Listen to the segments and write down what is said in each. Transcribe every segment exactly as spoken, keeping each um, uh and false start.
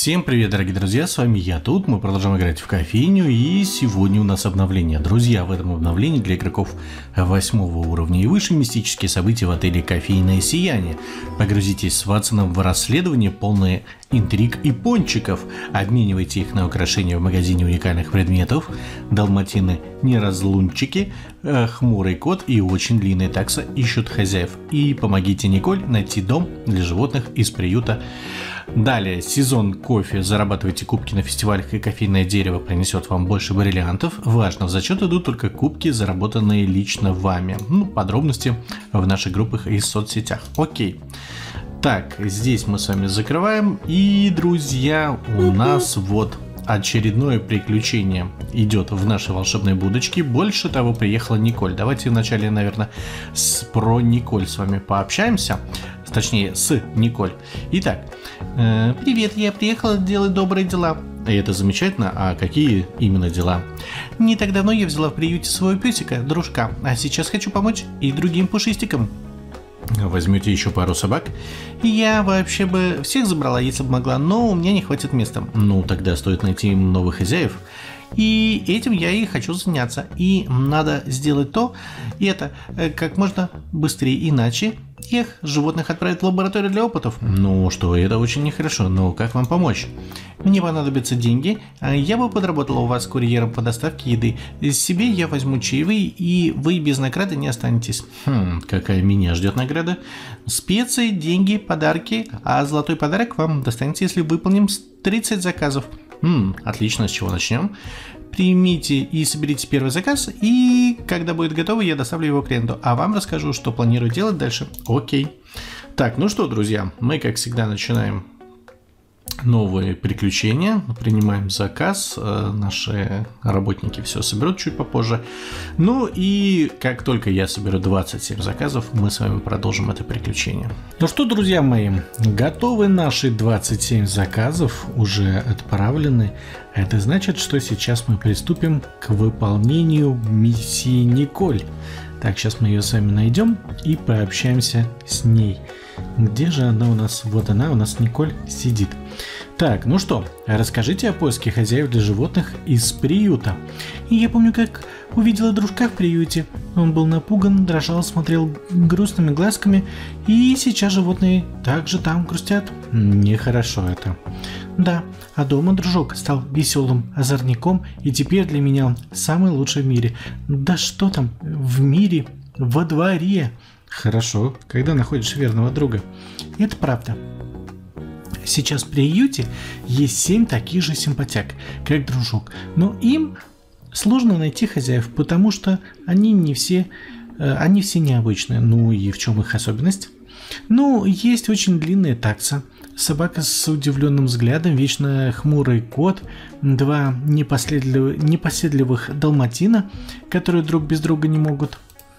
Всем привет, дорогие друзья, с вами я тут, мы продолжаем играть в кофейню, и сегодня у нас обновление. Друзья, в этом обновлении для игроков восьмого уровня и выше мистические события в отеле «Кофейное сияние». Погрузитесь с Ватсоном в расследование, полное интриг и пончиков. Обменивайте их на украшения в магазине уникальных предметов, далматины неразлунчики, хмурый кот и очень длинная такса ищут хозяев. И помогите Николь найти дом для животных из приюта. Далее, сезон кофе. Зарабатывайте кубки на фестивалях, и кофейное дерево принесет вам больше бриллиантов. Важно, в зачет идут только кубки, заработанные лично вами. Ну, подробности в наших группах и соцсетях. Окей. Так, здесь мы с вами закрываем. И, друзья, у нас вот очередное приключение идет в нашей волшебной будочке. Больше того, приехала Николь. Давайте вначале, наверное, с, про Николь с вами пообщаемся. Точнее, с Николь. Итак, э, привет, я приехала делать добрые дела. И это замечательно. А какие именно дела? Не так давно я взяла в приюте своего песика, дружка. А сейчас хочу помочь и другим пушистикам. Возьмете еще пару собак? Я вообще бы всех забрала, если бы могла, но у меня не хватит места. Ну, тогда стоит найти им новых хозяев. И этим я и хочу заняться. И надо сделать то, и это как можно быстрее, иначе их животных отправят в лабораторию для опытов. Ну что, это очень нехорошо, но как вам помочь? Мне понадобятся деньги, я бы подработала у вас курьером по доставке еды. Себе я возьму чаевые, и вы без награды не останетесь. Хм, какая меня ждет награда? Специи, деньги, подарки, а золотой подарок вам достанется, если выполним тридцать заказов. Хм, отлично, с чего начнем? Примите и соберите первый заказ, и когда будет готово, я доставлю его клиенту, а вам расскажу, что планирую делать дальше. Окей. Так, ну что, друзья, мы, как всегда, начинаем новые приключения, принимаем заказ, наши работники все соберут чуть попозже. Ну и как только я соберу двадцать семь заказов, мы с вами продолжим это приключение. Ну что, друзья мои, готовы наши двадцать семь заказов, уже отправлены. Это значит, что сейчас мы приступим к выполнению миссии Николь. Так, сейчас мы ее с вами найдем и пообщаемся с ней. Где же она у нас? Вот она у нас, Николь, сидит. Так, ну что, расскажите о поиске хозяев для животных из приюта. И я помню, как увидела дружка в приюте. Он был напуган, дрожал, смотрел грустными глазками. И сейчас животные также там грустят. Нехорошо это. Да, а дома дружок стал веселым озорником, и теперь для меня он самый лучший в мире. Да что там, в мире, во дворе. Хорошо, когда находишь верного друга. Это правда. Сейчас в приюте есть семь таких же симпатяк, как дружок. Но им сложно найти хозяев, потому что они не все, э, они все необычные. Ну и в чем их особенность? Ну, есть очень длинная такса, собака с удивленным взглядом, вечно хмурый кот, два непоследливых, непоседливых далматина, которые друг без друга не могут.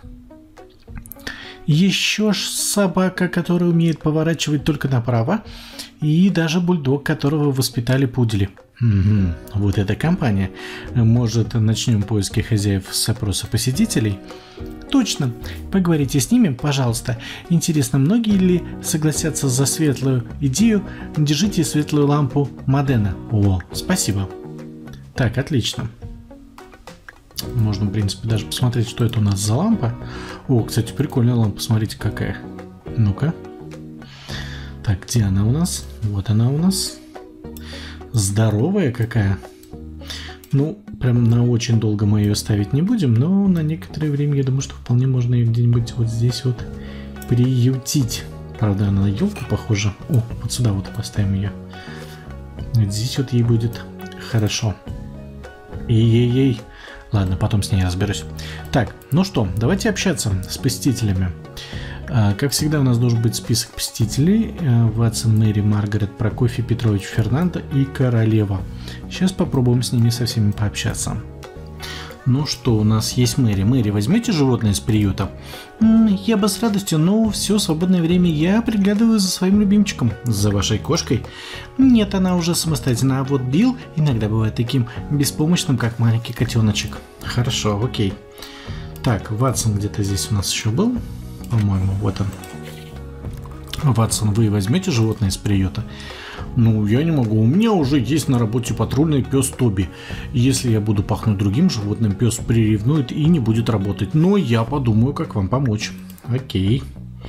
Еще собака, которая умеет поворачивать только направо, и даже бульдог, которого воспитали пудели. Угу, вот эта компания. Может, начнем поиски хозяев с опроса посетителей? Точно. Поговорите с ними, пожалуйста. Интересно, многие ли согласятся за светлую идею? Держите светлую лампу Модена. О, спасибо. Так, отлично. Можно, в принципе, даже посмотреть, что это у нас за лампа. О, кстати, прикольная лампа, смотрите, какая. Ну-ка. Так, где она у нас? Вот она у нас. Здоровая какая. Ну, прям на очень долго мы ее ставить не будем, но на некоторое время, я думаю, что вполне можно ее где-нибудь вот здесь вот приютить. Правда, она на елку похожа. О, вот сюда вот поставим ее. Вот здесь вот ей будет хорошо. Ей-ей-ей. Ладно, потом с ней разберусь. Так, ну что, давайте общаться с посетителями. А, как всегда, у нас должен быть список посетителей. А, Ватсон, Мэри, Маргарет, Прокофий, Петрович, Фернандо и Королева. Сейчас попробуем с ними со всеми пообщаться. Ну что, у нас есть Мэри. Мэри, возьмете животное из приюта? Я бы с радостью, но все свободное время я приглядываю за своим любимчиком. За вашей кошкой? Нет, она уже самостоятельна, а вот Билл иногда бывает таким беспомощным, как маленький котеночек. Хорошо, окей. Так, Ватсон где-то здесь у нас еще был, по-моему, вот он. Ватсон, вы возьмете животное из приюта? Ну, я не могу. У меня уже есть на работе патрульный пес Тоби. Если я буду пахнуть другим животным, пес приревнует и не будет работать. Но я подумаю, как вам помочь. Окей.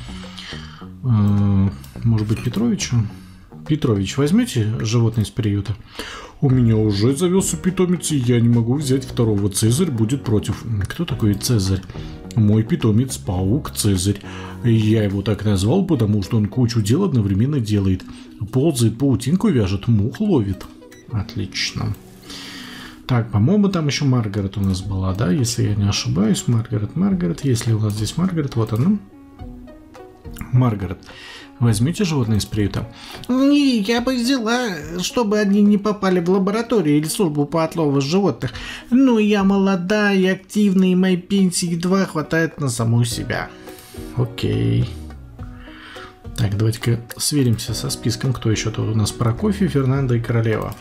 Может быть, Петровичу? Петрович, возьмете животное из приюта? У меня уже завелся питомец, и я не могу взять второго. Цезарь будет против. Кто такой Цезарь? Мой питомец паук Цезарь. Я его так назвал, потому что он кучу дел одновременно делает. Ползает, паутинку вяжет, мух ловит. Отлично. Так, по-моему, там еще Маргарет у нас была, да? Если я не ошибаюсь. Маргарет, Маргарет. Если у нас здесь Маргарет, вот она. Маргарет. Возьмите животное из приюта. Не, я бы взяла, чтобы они не попали в лабораторию или службу по отлову животных. Ну, я молодая и активная, и моей пенсии едва хватает на саму себя. Окей. Так, давайте-ка сверимся со списком, кто еще тут у нас. Прокофий, Фернандо и Королева.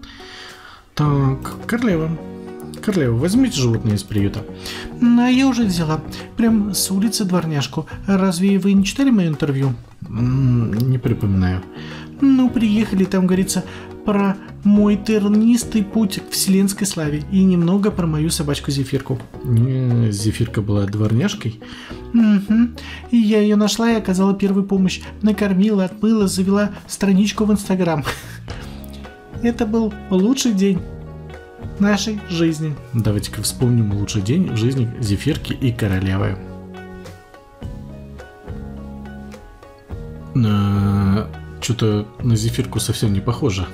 Так, Королева. Королева, возьмите животное из приюта. А я уже взяла. Прям с улицы дворняжку. Разве вы не читали мое интервью? Не припоминаю. Ну, приехали, там говорится про мой тернистый путь к вселенской славе и немного про мою собачку Зефирку. Зефирка была дворняжкой? Угу. И я ее нашла и оказала первую помощь. Накормила, отмыла, завела страничку в Инстаграм. Это был лучший день нашей жизни. Давайте-ка вспомним лучший день в жизни Зефирки и Королевы. На... Что-то на Зефирку совсем не похоже.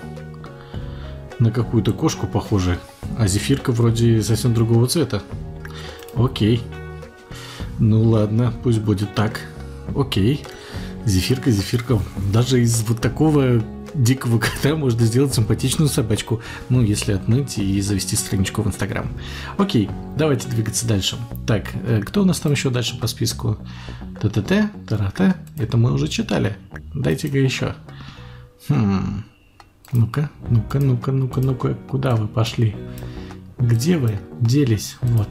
На какую-то кошку похоже. А Зефирка вроде совсем другого цвета. Окей. Ну ладно, пусть будет так. Окей. Зефирка, Зефирка. Даже из вот такого дикого кота можно сделать симпатичную собачку. Ну, если отмыть и завести страничку в Инстаграм. Окей, давайте двигаться дальше. Так, кто у нас там еще дальше по списку? ТТТ, ТРТ. Это мы уже читали. Дайте-ка еще. Хм. Ну-ка, ну-ка, ну-ка, ну-ка, ну-ка. Куда вы пошли? Где вы делись? Вот.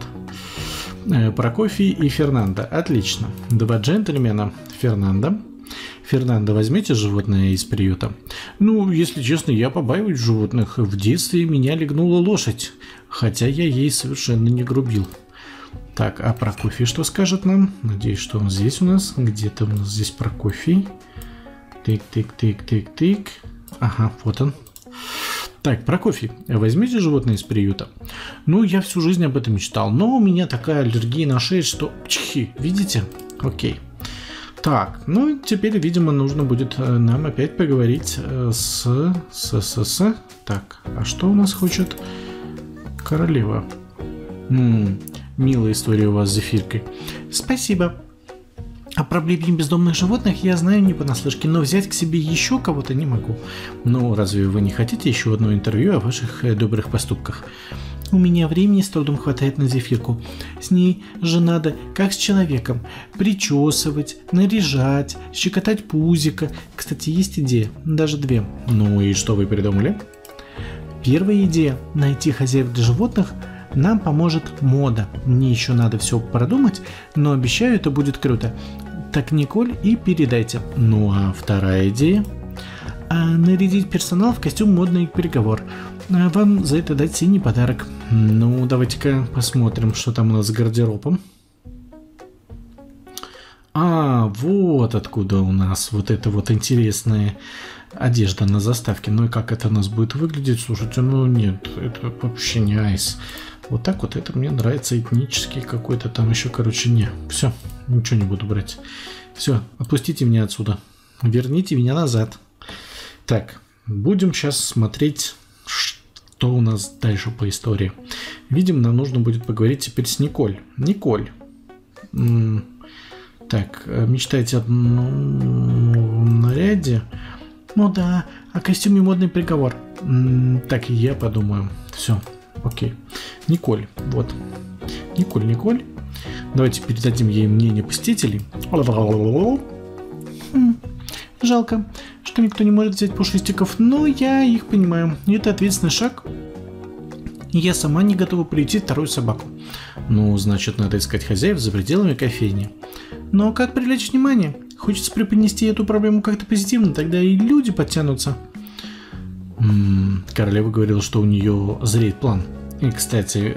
Прокофий и Фернандо. Отлично. Два джентльмена. Фернандо. Фернандо, возьмите животное из приюта. Ну, если честно, я побаиваюсь животных. В детстве меня легнула лошадь, хотя я ей совершенно не грубил. Так, а Прокофий что скажет нам? Надеюсь, что он здесь у нас. Где-то у нас здесь Прокофий. Тык-тык-тык-тык-тык. Ага, вот он. Так, Прокофий, возьмите животное из приюта. Ну, я всю жизнь об этом мечтал, но у меня такая аллергия на шею, что... Чхи, видите? Окей. Так, ну теперь, видимо, нужно будет нам опять поговорить с... с... с... с... Так, а что у нас хочет Королева? М-м, милая история у вас с Зефиркой. Спасибо. О проблеме бездомных животных я знаю не понаслышке, но взять к себе еще кого-то не могу. Ну, разве вы не хотите еще одно интервью о ваших добрых поступках? У меня времени с трудом хватает на Зефирку. С ней же надо, как с человеком, причесывать, наряжать, щекотать пузико. Кстати, есть идея, даже две. Ну и что вы придумали? Первая идея – найти хозяев для животных нам поможет мода. Мне еще надо все продумать, но обещаю, это будет круто. Так, Николь, и передайте. Ну а вторая идея? А нарядить персонал в костюм модный переговор. А вам за это дать синий подарок. Ну, давайте-ка посмотрим, что там у нас с гардеробом. А, вот откуда у нас вот эта вот интересная одежда на заставке. Ну и как это у нас будет выглядеть? Слушайте, ну нет, это вообще не айс. Вот так вот это мне нравится, этнический какой-то там еще, короче, не. Все, ничего не буду брать. Все, отпустите меня отсюда. Верните меня назад. Так, будем сейчас смотреть, что у нас дальше по истории. Видимо, нам нужно будет поговорить теперь с Николь. Николь. М-м- так, мечтаете о новом наряде? Ну да, о костюме модный приговор. М-м- так, я подумаю. Все, окей. Николь, вот. Николь, Николь. Давайте передадим ей мнение посетителей. Хм, жалко, что никто не может взять пушистиков, но я их понимаю. Это ответственный шаг. Я сама не готова приютить вторую собаку. Ну, значит, надо искать хозяев за пределами кофейни. Но как привлечь внимание? Хочется преподнести эту проблему как-то позитивно, тогда и люди подтянутся. М-м, королева говорила, что у нее зреет план. И, кстати,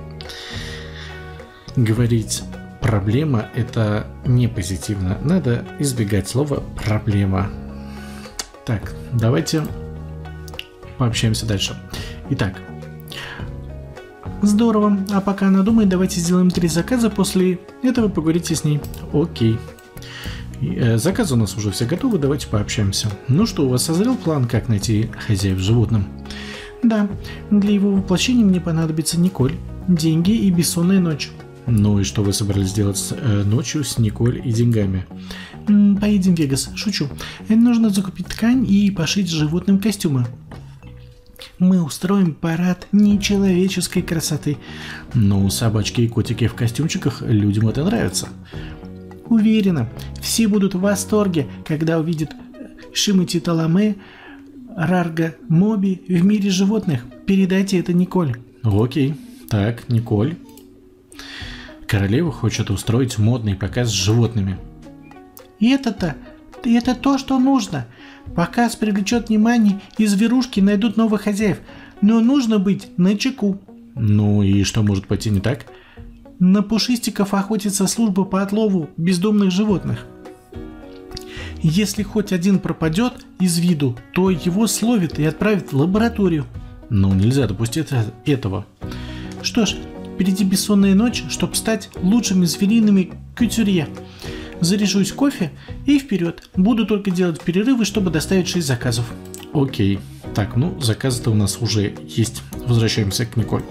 говорить проблема — это не позитивно. Надо избегать слова проблема. Так, давайте пообщаемся дальше. Итак. Здорово. А пока она думает, давайте сделаем три заказа. После этого поговорите с ней. Окей. Заказы у нас уже все готовы, давайте пообщаемся. Ну что, у вас созрел план, как найти хозяев животным? Да, для его воплощения мне понадобится Николь, деньги и бессонная ночь. Ну и что вы собрались делать э, ночью с Николь и деньгами? Поедем в Вегас, шучу. Нужно закупить ткань и пошить животным костюмы. Мы устроим парад нечеловеческой красоты. Ну, собачки и котики в костюмчиках, людям это нравится. Уверена, все будут в восторге, когда увидят Шимати Таламе, Рарга Моби в мире животных. Передайте это Николь. Окей. Так, Николь. Королева хочет устроить модный показ с животными. И это-то, это то, что нужно. Показ привлечет внимание, и зверушки найдут новых хозяев. Но нужно быть начеку. Ну и что может пойти не так? На пушистиков охотится служба по отлову бездомных животных. Если хоть один пропадет из виду, то его словят и отправят в лабораторию. Ну нельзя допустить этого. Что ж, впереди бессонная ночь, чтобы стать лучшими звериными кутюрье. Заряжусь кофе и вперед. Буду только делать перерывы, чтобы доставить шесть заказов. Окей. Так, ну заказы-то у нас уже есть. Возвращаемся к Николь.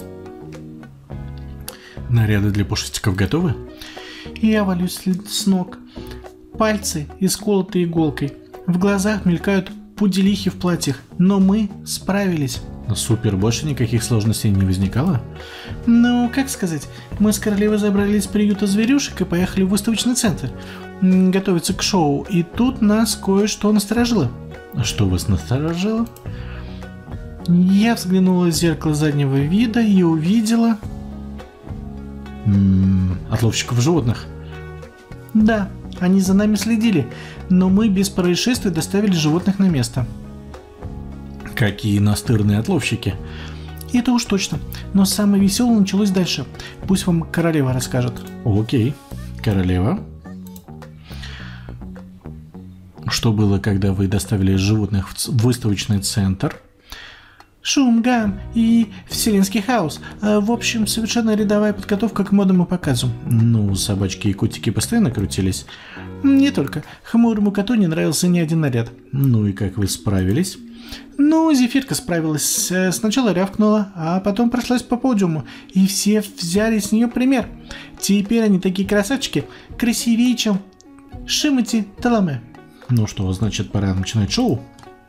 Наряды для пушистиков готовы? Я валюсь с ног. Пальцы исколоты иголкой. В глазах мелькают пуделихи в платьях. Но мы справились. Супер, больше никаких сложностей не возникало? Ну, как сказать, мы с королевой забрались из приюта зверюшек и поехали в выставочный центр готовиться к шоу, и тут нас кое-что насторожило. Что вас насторожило? Я взглянула в зеркало заднего вида и увидела... М-м, отловщиков животных. Да, они за нами следили, но мы без происшествий доставили животных на место. Какие настырные отловщики. Это уж точно. Но самое веселое началось дальше. Пусть вам королева расскажет. Окей. Королева. Что было, когда вы доставили животных в выставочный центр? Шум, гам и вселенский хаос. В общем, совершенно рядовая подготовка к модному показу. Ну, собачки и котики постоянно крутились? Не только. Хмурому коту не нравился ни один наряд. Ну и как вы справились? Ну, Зефирка справилась. Сначала рявкнула, а потом прошлась по подиуму. И все взяли с нее пример. Теперь они такие красавчики, красивее, чем Шимати Таламе. Ну что, значит, пора начинать шоу?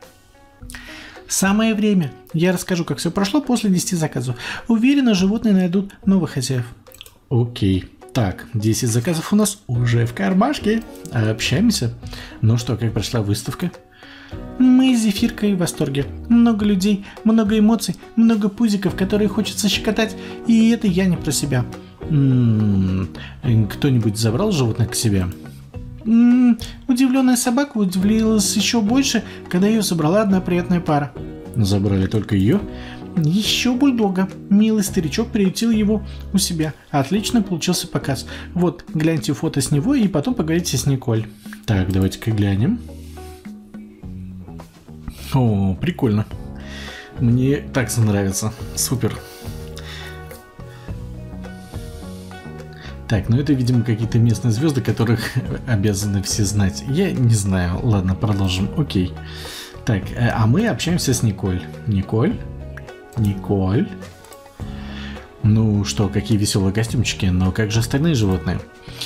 Самое время. Я расскажу, как все прошло после десяти заказов. Уверена, животные найдут новых хозяев. Окей. Так, десять заказов у нас уже в кармашке. Общаемся. Ну что, как прошла выставка? Мы с Зефиркой в восторге. Много людей, много эмоций, много пузиков, которые хочется щекотать. И это я не про себя. М-м-м, кто-нибудь забрал животных к себе? М-м, удивленная собака удивилась еще больше, когда ее собрала одна приятная пара. Забрали только ее? Еще бульдога. Милый старичок приютил его у себя. Отлично получился показ. Вот, гляньте фото с него и потом поговорите с Николь. Так, давайте-ка глянем. О, прикольно. Мне так нравится. Супер. Так, ну это, видимо, какие-то местные звезды, которых обязаны все знать. Я не знаю. Ладно, продолжим. Окей. Так, а мы общаемся с Николь. Николь? Николь? Ну что, какие веселые костюмчики, но как же остальные животные?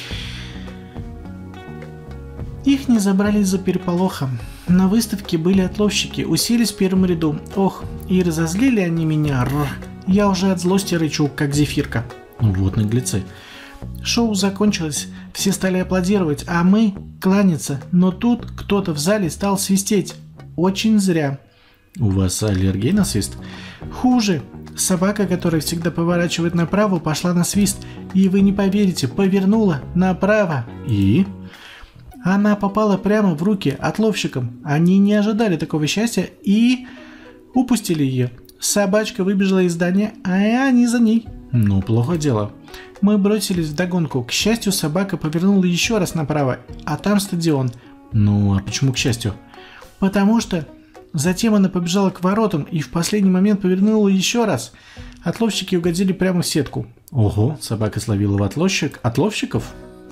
Их не забрали из-за переполоха. На выставке были отловщики, уселись в первом ряду. Ох, и разозлили они меня. Рр. Я уже от злости рычу, как Зефирка. Вот наглецы. Шоу закончилось, все стали аплодировать, а мы кланяться. Но тут кто-то в зале стал свистеть. Очень зря. У вас аллергия на свист? Хуже. Собака, которая всегда поворачивает направо, пошла на свист. И вы не поверите, повернула направо. И? Она попала прямо в руки отловщикам. Они не ожидали такого счастья и упустили ее. Собачка выбежала из здания, а они за ней. Ну, плохо дело. Мы бросились вдогонку. К счастью, собака повернула еще раз направо, а там стадион. Ну, а почему к счастью? Потому что затем она побежала к воротам и в последний момент повернула еще раз. Отловщики угодили прямо в сетку. Ого, собака словила в отловщик... отловщиков?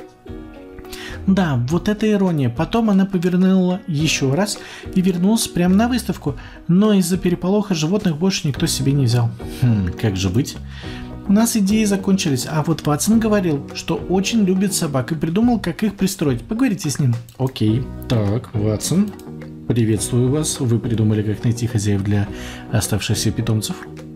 Да, вот это ирония. Потом она повернула еще раз и вернулась прямо на выставку. Но из-за переполоха животных больше никто себе не взял. Хм, как же быть? У нас идеи закончились, а вот Ватсон говорил, что очень любит собак и придумал, как их пристроить. Поговорите с ним. Окей. Так, Ватсон, приветствую вас. Вы придумали, как найти хозяев для оставшихся питомцев?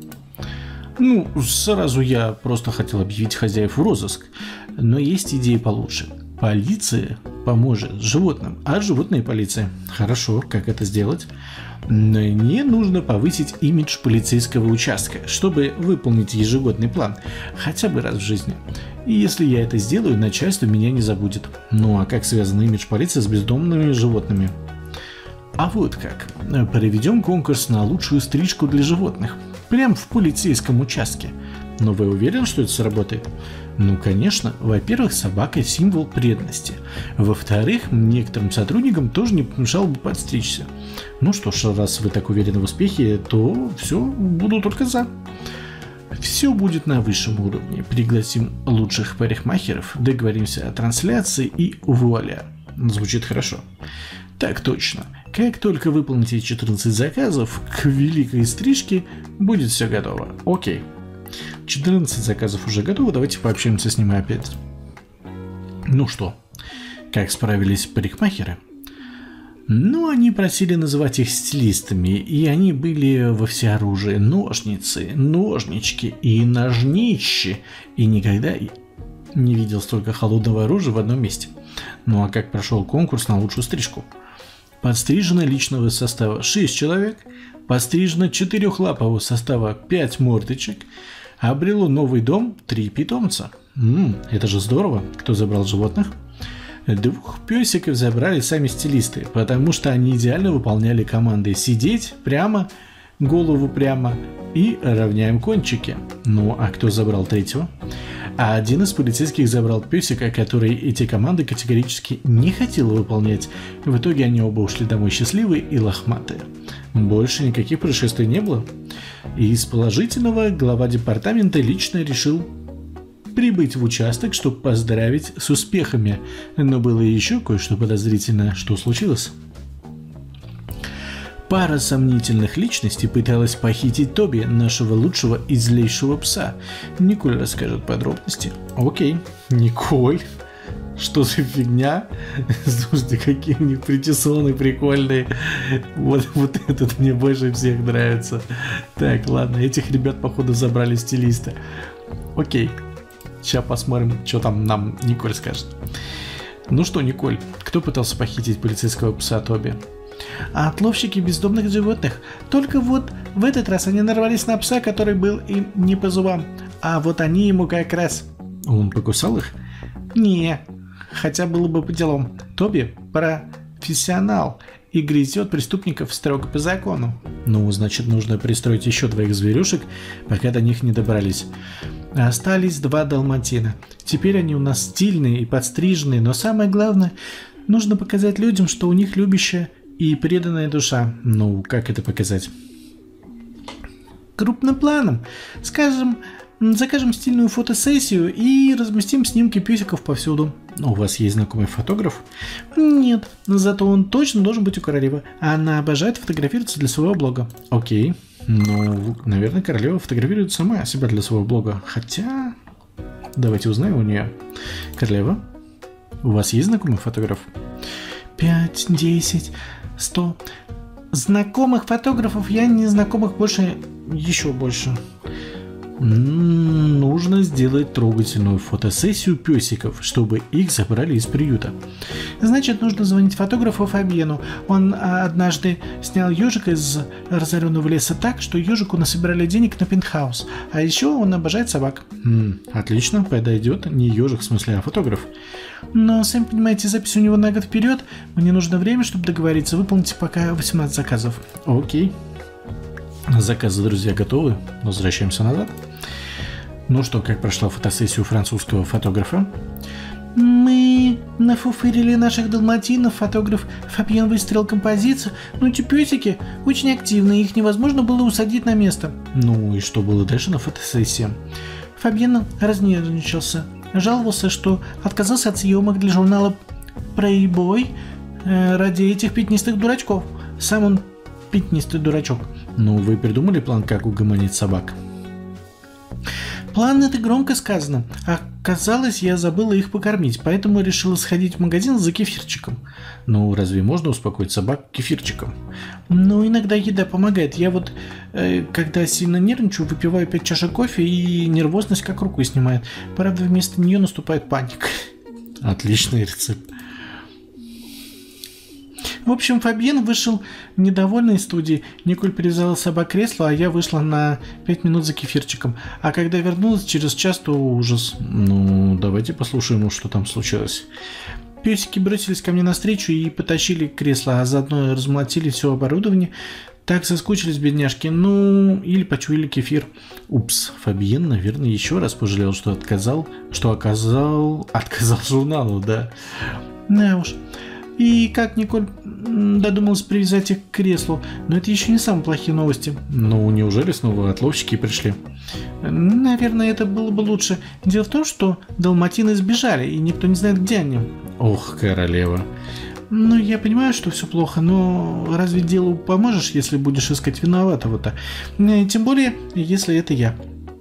Ну, сразу я просто хотел объявить хозяев в розыск. Но есть идеи получше. Полиция поможет животным, а животные полиция. Хорошо, как это сделать? Мне нужно повысить имидж полицейского участка, чтобы выполнить ежегодный план, хотя бы раз в жизни. И если я это сделаю, начальство меня не забудет. Ну а как связан имидж полиции с бездомными животными? А вот как. Проведем конкурс на лучшую стрижку для животных. Прямо в полицейском участке. Но вы уверены, что это сработает? Ну, конечно. Во-первых, собака – символ преданности. Во-вторых, некоторым сотрудникам тоже не помешало бы подстричься. Ну что ж, раз вы так уверены в успехе, то все, буду только за. Все будет на высшем уровне. Пригласим лучших парикмахеров, договоримся о трансляции и вуаля. Звучит хорошо. Так точно. Как только выполните четырнадцать заказов, к великой стрижке будет все готово. Окей. четырнадцать заказов уже готовы, давайте пообщаемся с ними опять. Ну что, как справились парикмахеры? Ну, они просили называть их стилистами, и они были во всеоружии. Ножницы, ножнички и ножнищи. И никогда не видел столько холодного оружия в одном месте. Ну а как прошел конкурс на лучшую стрижку? Подстрижено личного состава шесть человек, подстрижено четырехлапового состава пять мордочек, обрело новый дом три питомца. Ммм, это же здорово. Кто забрал животных? Двух песиков забрали сами стилисты, потому что они идеально выполняли команды сидеть прямо, голову прямо и равняем кончики. Ну, а кто забрал третьего? А один из полицейских забрал песика, который эти команды категорически не хотел выполнять. В итоге они оба ушли домой счастливые и лохматые. Больше никаких происшествий не было. И из положительного глава департамента лично решил прибыть в участок, чтобы поздравить с успехами. Но было еще кое-что подозрительное. Что случилось? Пара сомнительных личностей пыталась похитить Тоби, нашего лучшего и злейшего пса. Николь расскажет подробности. Окей, Николь. Что за фигня? Слушайте, какие у них причесоны прикольные. Вот, вот этот мне больше всех нравится. Так, ладно, этих ребят, походу, забрали стилиста. Окей. Сейчас посмотрим, что там нам Николь скажет. Ну что, Николь, кто пытался похитить полицейского пса Тоби? А отловщики бездомных животных. Только вот в этот раз они нарвались на пса, который был им не по зубам. А вот они ему как раз... Он покусал их? Не, хотя было бы по делам. Тоби профессионал и грызет преступников строго по закону. Ну, значит, нужно пристроить еще двоих зверюшек, пока до них не добрались. Остались два далматина. Теперь они у нас стильные и подстриженные, но самое главное, нужно показать людям, что у них любящая и преданная душа. Ну, как это показать? Крупным планом. Скажем, закажем стильную фотосессию и разместим снимки песиков повсюду. У вас есть знакомый фотограф? Нет, зато он точно должен быть у королевы. Она обожает фотографироваться для своего блога. Окей. Ну, наверное, королева фотографирует сама себя для своего блога. Хотя... Давайте узнаем у нее. Королева, у вас есть знакомый фотограф? Пять, десять, сто. Знакомых фотографов я не знакомых больше, еще больше. М-м, нужно сделать трогательную фотосессию песиков, чтобы их забрали из приюта. Значит, нужно звонить фотографу Фабьену. Он а, однажды снял ежика из разоренного леса так, что ежику насобирали денег на пентхаус. А еще он обожает собак. М-м, отлично, подойдет. Не ежик в смысле, а фотограф. Но, сами понимаете, запись у него на год вперед. Мне нужно время, чтобы договориться. Выполните пока восемнадцать заказов. Окей. Заказы, друзья, готовы. Возвращаемся назад. Ну что, как прошла фотосессия у французского фотографа? Мы нафуфырили наших далматинов, фотограф Фабьен выстроил композицию, но эти песики очень активные, их невозможно было усадить на место. Ну и что было дальше на фотосессии? Фабьен разнервничался, жаловался, что отказался от съемок для журнала Playboy э, ради этих пятнистых дурачков. Сам он пятнистый дурачок. Ну, вы придумали план, как угомонить собак? План — это громко сказано. Оказалось, я забыла их покормить, поэтому решила сходить в магазин за кефирчиком. Ну, разве можно успокоить собак кефирчиком? Ну, иногда еда помогает. Я вот, э, когда сильно нервничаю, выпиваю пять чашек кофе, и нервозность как рукой снимает. Правда, вместо нее наступает паника. Отличный рецепт. В общем, Фабьен вышел недовольный из студии. Николь привязала собак к креслу, а я вышла на пять минут за кефирчиком. А когда вернулась через час, то ужас. Ну, давайте послушаем, что там случилось. Песики бросились ко мне навстречу и потащили кресло, а заодно размолотили все оборудование. Так соскучились, бедняжки. Ну, или почуяли кефир. Упс, Фабьен, наверное, еще раз пожалел, что отказал, что оказал, отказал журналу, да. Да уж. И как Николь додумалась привязать их к креслу. Но это еще не самые плохие новости. Ну, неужели снова отловщики пришли? Наверное, это было бы лучше. Дело в том, что далматины сбежали, и никто не знает, где они. Ох, королева. Ну, я понимаю, что все плохо, но разве делу поможешь, если будешь искать виноватого-то? Тем более, если это я.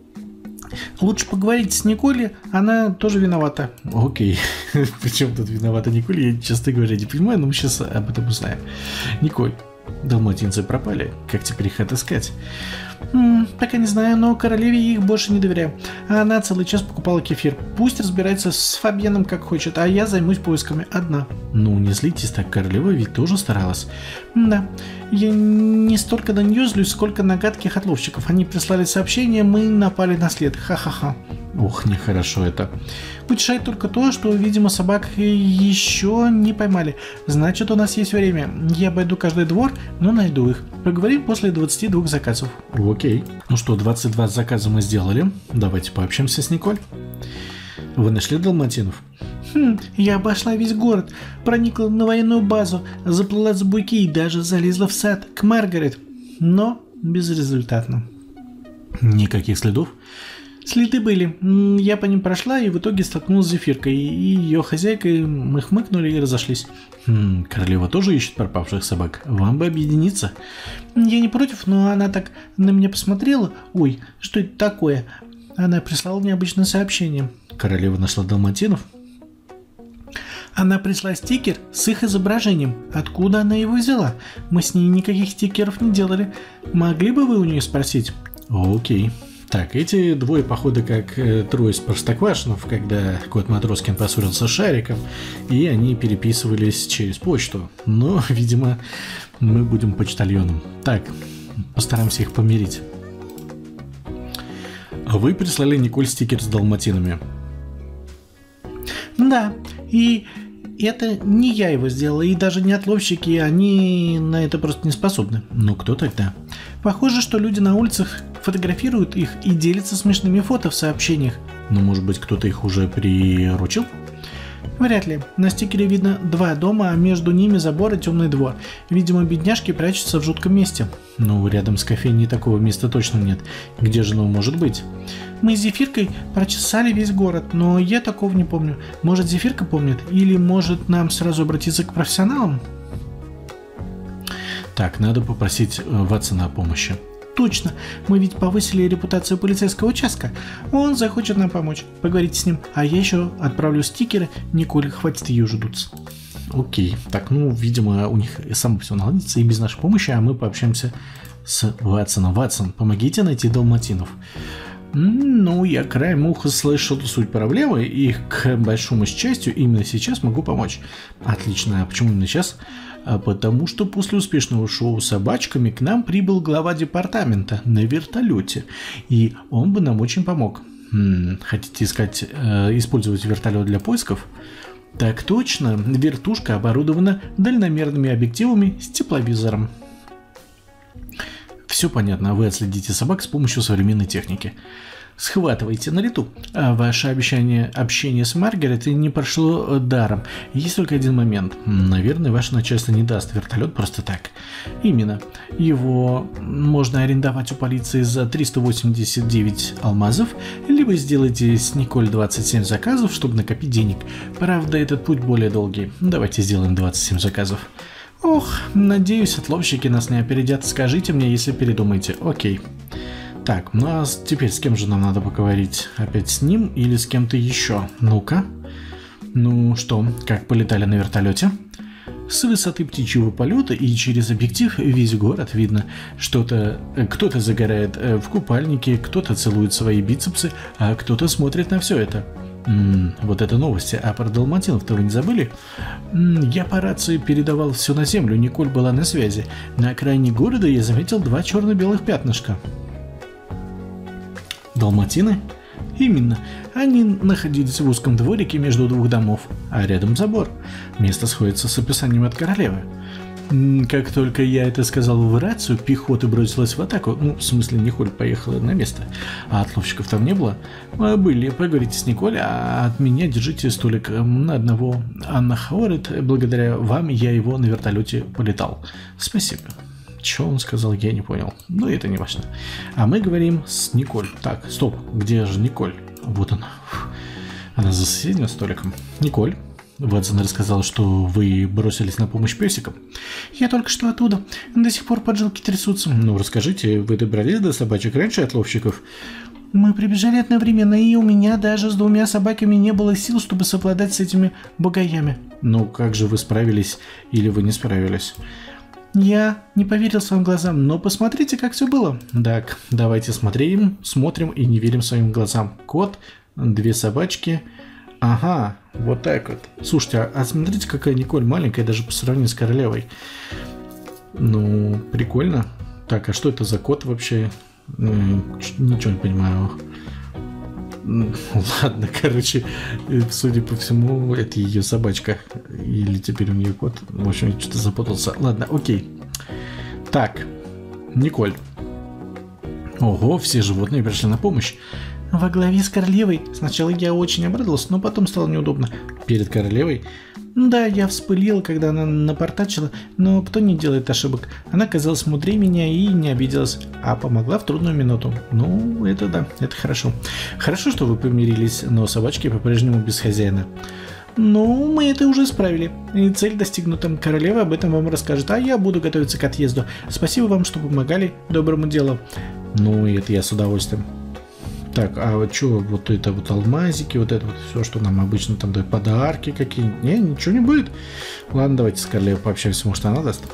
Лучше поговорить с Николь, она тоже виновата. Окей. Причем тут виновата Николь, я, честно говоря, не понимаю, но мы сейчас об этом узнаем. Николь, далматинцы пропали. Как теперь их отыскать? М-м, пока не знаю, но королеве я их больше не доверяю. Она целый час покупала кефир. Пусть разбирается с Фабьеном как хочет, а я займусь поисками одна. Ну, не злитесь так, королева ведь тоже старалась. Да, я не столько на нее злюсь, сколько на гадких отловщиков. Они прислали сообщение, мы напали на след. Ха-ха-ха. Ох, нехорошо это. Утешает только то, что, видимо, собак еще не поймали. Значит, у нас есть время. Я обойду каждый двор, но найду их. Поговорим после двадцати двух заказов. Окей. Ну что, двадцать два заказа мы сделали. Давайте пообщаемся с Николь. Вы нашли далматинов? Хм, я обошла весь город, проникла на военную базу, заплыла за буйки и даже залезла в сад к Маргарет. Но безрезультатно. Никаких следов? Следы были. Я по ним прошла и в итоге столкнулась с Зефиркой. И ее хозяйкой мы хмыкнули и разошлись. Хм, королева тоже ищет пропавших собак. Вам бы объединиться. Я не против, но она так на меня посмотрела. Ой, что это такое? Она прислала необычное сообщение. Королева нашла далматинов? Она прислала стикер с их изображением. Откуда она его взяла? Мы с ней никаких стикеров не делали. Могли бы вы у нее спросить? Окей. Так, эти двое, походу, как э, трое из простоквашинов, когда кот Матроскин поссорился с Шариком, и они переписывались через почту. Но, видимо, мы будем почтальоном. Так, постараемся их помирить. А вы прислали Николь стикер с далматинами? Да, и это не я его сделала, и даже не отловщики, они на это просто не способны. Ну, кто тогда? Похоже, что люди на улицах фотографируют их и делятся смешными фото в сообщениях. Ну, может быть, кто-то их уже приручил? Вряд ли. На стикере видно два дома, а между ними забор и темный двор. Видимо, бедняжки прячутся в жутком месте. Ну, рядом с кофейней такого места точно нет. Где же оно может быть? Мы с Зефиркой прочесали весь город, но я такого не помню. Может, Зефирка помнит? Или может нам сразу обратиться к профессионалам? Так, надо попросить Ватсона о помощи. Точно, мы ведь повысили репутацию полицейского участка. Он захочет нам помочь. Поговорите с ним, а я еще отправлю стикеры. Николь, хватит ее уже дуться. Окей, так, ну, видимо, у них само все наладится и без нашей помощи, а мы пообщаемся с Ватсоном. Ватсон, помогите найти далматинов. Ну, я краем уха слышал суть проблемы, и к большому счастью именно сейчас могу помочь. Отлично, а почему именно сейчас? А потому что после успешного шоу с собачками к нам прибыл глава департамента на вертолете, и он бы нам очень помог. М-м, хотите искать, э, использовать вертолет для поисков? Так точно, вертушка оборудована дальномерными объективами с тепловизором. Все понятно, вы отследите собак с помощью современной техники. Схватывайте на лету. А ваше обещание общения с Маргарет не прошло даром. Есть только один момент. Наверное, ваше начальство не даст вертолет просто так. Именно. Его можно арендовать у полиции за триста восемьдесят девять алмазов, либо сделайте с Николь двадцать семь заказов, чтобы накопить денег. Правда, этот путь более долгий. Давайте сделаем двадцать семь заказов. Ох, надеюсь, отловщики нас не опередят. Скажите мне, если передумаете. Окей. Так, ну а теперь с кем же нам надо поговорить? Опять с ним или с кем-то еще? Ну-ка. Ну что, как полетали на вертолете? С высоты птичьего полета и через объектив весь город видно. Что-то, кто-то загорает в купальнике, кто-то целует свои бицепсы, а кто-то смотрит на все это. М-м, вот это новости. А про далматинов-то вы не забыли? М-м, я по рации передавал все на землю, Николь была на связи. На окраине города я заметил два черно-белых пятнышка. Далматины? Именно. Они находились в узком дворике между двух домов, а рядом забор. Место сходится с описанием от королевы. Как только я это сказал в рацию, пехота бросилась в атаку. Ну, в смысле, Николь поехала на место. А отловщиков там не было. Были, поговорите с Николь, а от меня держите столик на одного. Анна Хауэрт, благодаря вам я его на вертолете полетал. Спасибо. Что он сказал, я не понял. Но это не важно. А мы говорим с Николь. Так, стоп, где же Николь? Вот она. Она за соседним столиком. Николь, Ватсон рассказал, что вы бросились на помощь песикам. Я только что оттуда. До сих пор поджилки трясутся. Ну, расскажите, вы добрались до собачек раньше отловщиков? Мы прибежали одновременно, и у меня даже с двумя собаками не было сил, чтобы совладать с этими бугаями. Ну, как же вы справились или вы не справились? Я не поверил своим глазам, но посмотрите, как все было. Так, давайте смотрим, смотрим и не верим своим глазам. Кот, две собачки. Ага, вот так вот. Слушайте, а, а смотрите, какая Николь маленькая, даже по сравнению с королевой. Ну, прикольно. Так, а что это за кот вообще? Ничего не понимаю. Ладно, короче, судя по всему, это ее собачка. Или теперь у нее кот. В общем, я что-то запутался. Ладно, окей. Так, Николь. Ого, все животные пришли на помощь. Во главе с королевой. Сначала я очень обрадовался, но потом стало неудобно. Перед королевой? Да, я вспылила, когда она напортачила, но кто не делает ошибок? Она казалась мудрее меня и не обиделась, а помогла в трудную минуту. Ну, это да, это хорошо. Хорошо, что вы помирились, но собачки по-прежнему без хозяина. Ну, мы это уже исправили. И цель достигнута. Королева об этом вам расскажет, а я буду готовиться к отъезду. Спасибо вам, что помогали доброму делу. Ну, это я с удовольствием. Так, а вот что, вот это вот алмазики, вот это вот все, что нам обычно там дают, подарки какие-нибудь? Не, ничего не будет. Ладно, давайте с королевой пообщаемся, может она даст.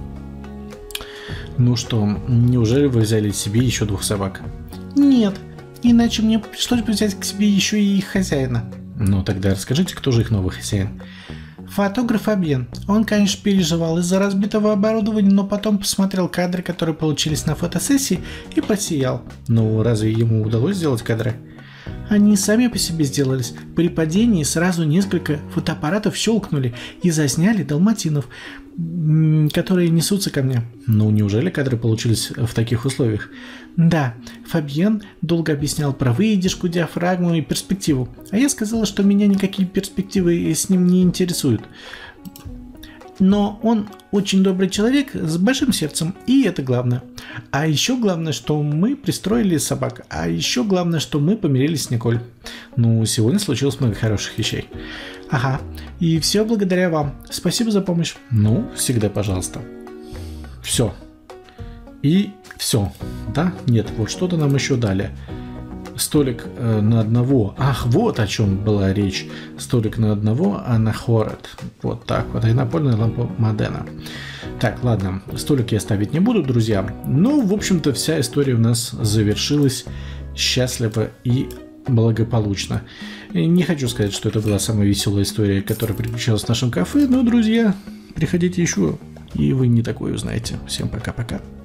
Ну что, неужели вы взяли себе еще двух собак? Нет, иначе мне пришлось бы взять к себе еще и их хозяина. Ну тогда расскажите, кто же их новый хозяин? Фотограф Фабьен. Он, конечно, переживал из-за разбитого оборудования, но потом посмотрел кадры, которые получились на фотосессии, и просиял. Ну, разве ему удалось сделать кадры? Они сами по себе сделались. При падении сразу несколько фотоаппаратов щелкнули и засняли далматинов, которые несутся ко мне. Ну, неужели кадры получились в таких условиях? Да, Фабьен долго объяснял про выдержку, диафрагму и перспективу, а я сказала, что меня никакие перспективы с ним не интересуют. Но он очень добрый человек с большим сердцем, и это главное. А еще главное, что мы пристроили собак. А еще главное, что мы помирились с Николь. Ну, сегодня случилось много хороших вещей. Ага, и все благодаря вам. Спасибо за помощь. Ну, всегда пожалуйста. Все. И все. Да? Нет, вот что-то нам еще дали. Столик э, на одного. Ах, вот о чем была речь. Столик на одного, а на Хорет. Вот так вот. И напольная лампа Модена. Так, ладно. Столик я ставить не буду, друзья. Ну, в общем-то, вся история у нас завершилась счастливо и благополучно. И не хочу сказать, что это была самая веселая история, которая приключилась в нашем кафе. Но, друзья, приходите еще, и вы не такое узнаете. Всем пока-пока.